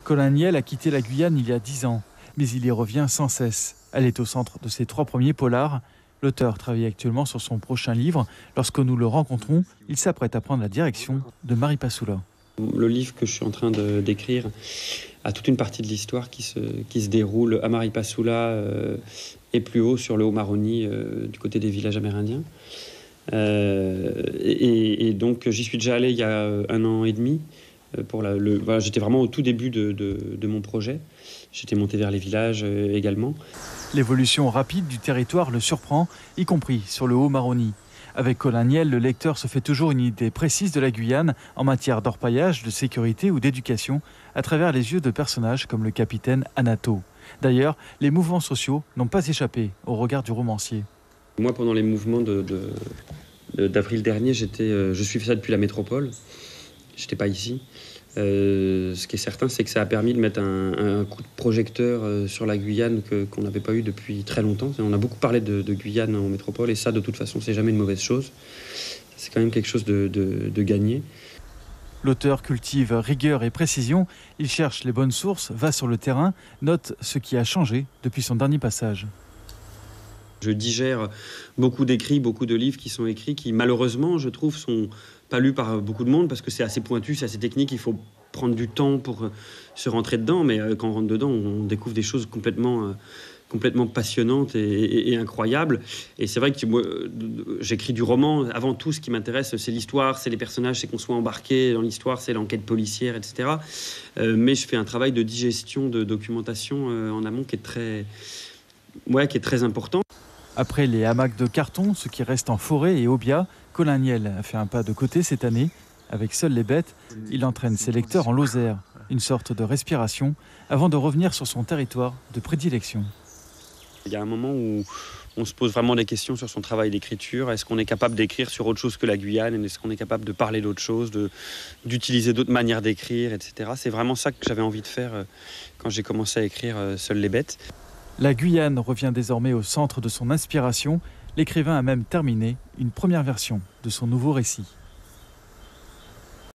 Colin Niel a quitté la Guyane il y a 10 ans, mais il y revient sans cesse. Elle est au centre de ses 3 premiers polars. L'auteur travaille actuellement sur son prochain livre. Lorsque nous le rencontrons, il s'apprête à prendre la direction de Maripasoula. Le livre que je suis en train d'écrire a toute une partie de l'histoire qui se déroule à Maripasoula et plus haut sur le Haut-Maroni, du côté des villages amérindiens. Et donc j'y suis déjà allé il y a 1 an et demi. Voilà, j'étais vraiment au tout début de mon projet. J'étais monté vers les villages également. L'évolution rapide du territoire le surprend, y compris sur le Haut-Maroni. Avec Colin Niel, le lecteur se fait toujours une idée précise de la Guyane en matière d'orpaillage, de sécurité ou d'éducation, à travers les yeux de personnages comme le capitaine Anato. D'ailleurs, les mouvements sociaux n'ont pas échappé au regard du romancier. Moi, pendant les mouvements d'avril dernier, je suivais ça depuis la métropole. Je n'étais pas ici. Ce qui est certain, c'est que ça a permis de mettre un coup de projecteur sur la Guyane qu'on n'avait pas eu depuis très longtemps. On a beaucoup parlé de Guyane en métropole et ça, de toute façon, c'est jamais une mauvaise chose. C'est quand même quelque chose de gagné. L'auteur cultive rigueur et précision. Il cherche les bonnes sources, va sur le terrain, note ce qui a changé depuis son dernier passage. Je digère beaucoup d'écrits, beaucoup de livres qui sont écrits, qui malheureusement, je trouve, sont pas lus par beaucoup de monde parce que c'est assez pointu, c'est assez technique, il faut prendre du temps pour se rentrer dedans, mais quand on rentre dedans, on découvre des choses complètement passionnantes et incroyables. Et c'est vrai que moi, j'écris du roman. Avant tout, ce qui m'intéresse, c'est l'histoire, c'est les personnages, c'est qu'on soit embarqué dans l'histoire, c'est l'enquête policière, etc. Mais je fais un travail de digestion, de documentation en amont qui est très important. Après les hamacs de carton, ce qui reste en forêt et Aubiat, Colin Niel a fait un pas de côté cette année. Avec Seules les bêtes, il entraîne ses lecteurs en Lozère, une sorte de respiration, avant de revenir sur son territoire de prédilection. Il y a un moment où on se pose vraiment des questions sur son travail d'écriture. Est-ce qu'on est capable d'écrire sur autre chose que la Guyane? Est-ce qu'on est capable de parler d'autre chose, d'utiliser d'autres manières d'écrire, etc. C'est vraiment ça que j'avais envie de faire quand j'ai commencé à écrire Seules les bêtes. La Guyane revient désormais au centre de son inspiration. L'écrivain a même terminé une première version de son nouveau récit.